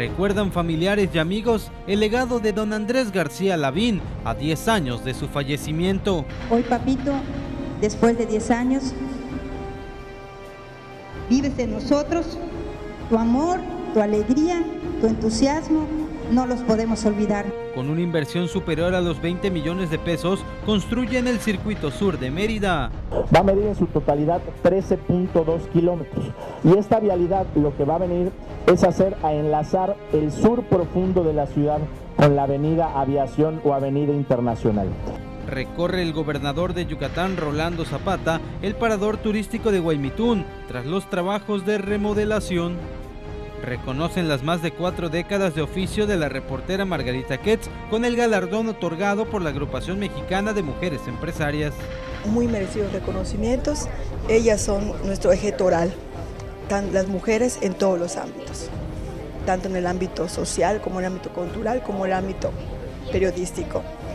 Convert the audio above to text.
Recuerdan familiares y amigos el legado de don Andrés García Lavín a 10 años de su fallecimiento. Hoy, papito, después de 10 años, vives en nosotros, tu amor, tu alegría, tu entusiasmo, no los podemos olvidar. Con una inversión superior a los 20 millones de pesos, construyen el circuito sur de Mérida. Va a medir en su totalidad 13.2 kilómetros y esta vialidad lo que va a venir es a enlazar el sur profundo de la ciudad con la avenida Aviación o avenida Internacional. Recorre el gobernador de Yucatán, Rolando Zapata, el parador turístico de Guaymitún, tras los trabajos de remodelación. Reconocen las más de 4 décadas de oficio de la reportera Margarita Ketz con el galardón otorgado por la Agrupación Mexicana de Mujeres Empresarias. Muy merecidos reconocimientos, ellas son nuestro eje toral, las mujeres en todos los ámbitos, tanto en el ámbito social como en el ámbito cultural como en el ámbito periodístico.